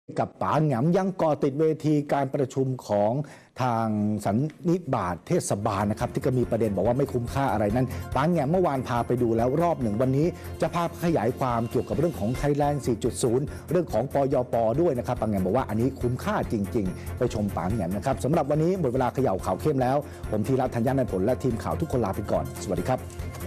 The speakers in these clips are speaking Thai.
กับป๋าแหงมยังก่อติดเวทีการประชุมของทางสันนิบาตเทศบาลนะครับที่ก็มีประเด็นบอกว่าไม่คุ้มค่าอะไรนั้นป๋าแหงมเมื่อวานพาไปดูแล้วรอบหนึ่งวันนี้จะพาขยายความเกี่ยวกับเรื่องของ Thailand 4.0 เรื่องของปยปด้วยนะครับป๋าแหงมบอกว่าอันนี้คุ้มค่าจริงๆไปชมป๋าแหงมนะครับสำหรับวันนี้หมดเวลาเขย่าข่าวเข้มแล้วผมธีรัตน์ ธัญญานันท์ผลและทีมข่าวทุกคนลาไปก่อนสวัสดีครับ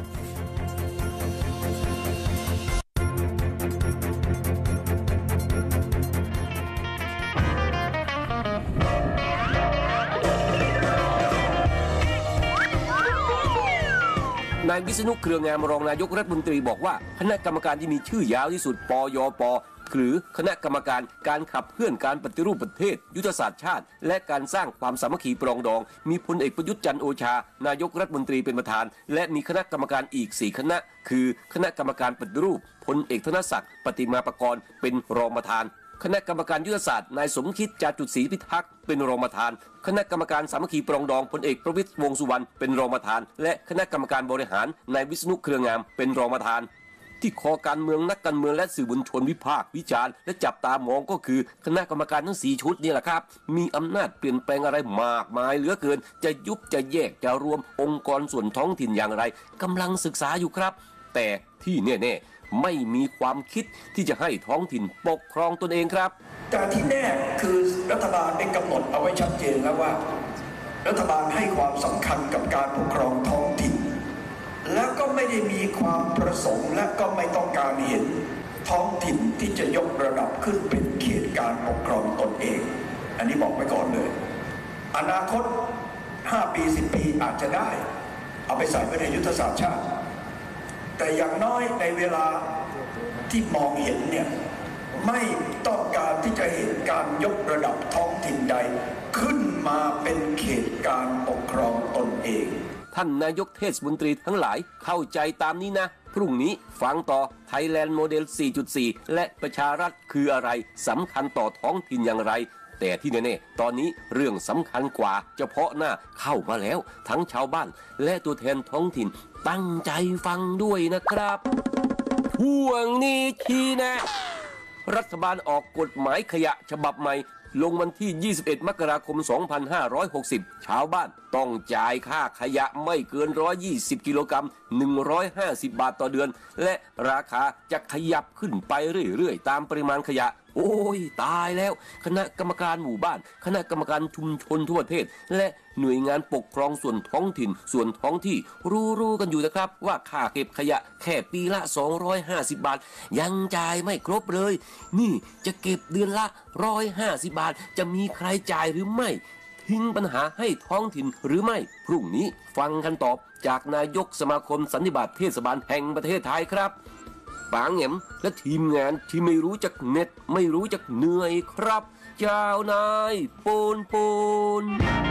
นายวิษณุ เครืองามรองนายกรัฐมนตรีบอกว่าคณะกรรมการที่มีชื่อยาวที่สุดปยปหรือคณะกรรมการการขับเคลื่อนการปฏิรูปประเทศยุทธศาสตร์ชาติและการสร้างความสามัคคีปรองดองมีพลเอกประยุทธ์จันทร์โอชานายกรัฐมนตรีเป็นประธานและมีคณะกรรมการอีก4คณะคือคณะกรรมการปฏิรูปพลเอกธนศักดิ์ปฏิมาประกรณ์เป็นรองประธานคณะกรรมการยุทธศาสตร์นายสมคิด จาตุศรีพิทักษ์เป็นรองประธานคณะกรรมการสามัคคีปรองดองพลเอกประวิตรวงษ์สุวรรณเป็นรองประธานและคณะกรรมการบริหารนายวิษณุ เครืองามเป็นรองประธานที่คอการเมืองนักการเมืองและสื่อมวลชนวิพากษ์วิจารณ์และจับตามองก็คือคณะกรรมการทั้ง4ชุดนี่แหละครับมีอำนาจเปลี่ยนแปลงอะไรมากมายเหลือเกินจะยุบจะแยกจะรวมองค์กรส่วนท้องถิ่นอย่างไรกำลังศึกษาอยู่ครับแต่ที่แน่ๆไม่มีความคิดที่จะให้ท้องถิ่นปกครองตนเองครับแต่ที่แน่คือรัฐบาลได้กำหนดเอาไว้ชัดเจนแล้วว่ารัฐบาลให้ความสำคัญกับการปกครองท้องถิ่นแล้วก็ไม่ได้มีความประสงค์และก็ไม่ต้องการเห็นท้องถิ่นที่จะยกระดับขึ้นเป็นเขตการปกครองตนเองอันนี้บอกไว้ก่อนเลยอนาคต5 ปี10 ปีอาจจะได้เอาไปใส่ไว้ในยุทธศาสตร์ชาติแต่อย่างน้อยในเวลาที่มองเห็นเนี่ยไม่ต้องการที่จะเห็นการยกระดับท้องถิ่นใดขึ้นมาเป็นเขตการปกครองตนเองท่านนายกเทศมนตรีทั้งหลายเข้าใจตามนี้นะพรุ่งนี้ฟังต่อ Thailand โมเดล 4.4 และประชารัฐคืออะไรสำคัญต่อท้องถิ่นอย่างไรแต่ที่แน่ๆตอนนี้เรื่องสำคัญกว่าเฉพาะหน้าเข้ามาแล้วทั้งชาวบ้านและตัวแทนท้องถิ่นตั้งใจฟังด้วยนะครับช่วงนี้ทีนะรัฐบาลออกกฎหมายขยะฉบับใหม่ลงวันที่ 21 มกราคม 2560 ชาวบ้านต้องจ่ายค่าขยะไม่เกิน 120 กิโลกรัม 150 บาทต่อเดือนและราคาจะขยับขึ้นไปเรื่อยๆตามปริมาณขยะโอ้ยตายแล้วคณะกรรมการหมู่บ้านคณะกรรมการชุมชนทั่วประเทศและหน่วยงานปกครองส่วนท้องถิ่นส่วนท้องที่รู้กันอยู่นะครับว่าค่าเก็บขยะแค่ปีละ250 บาทยังจ่ายไม่ครบเลยนี่จะเก็บเดือนละ150 บาทจะมีใครจ่ายหรือไม่ทิ้งปัญหาให้ท้องถิ่นหรือไม่พรุ่งนี้ฟังกันตอบจากนายกสมาคมสันนิบาตเทศบาลแห่งประเทศไทยครับป๋าแหงมและทีมงานที่ไม่รู้จักเหน็ดไม่รู้จักเหนื่อยครับเจ้านายปูน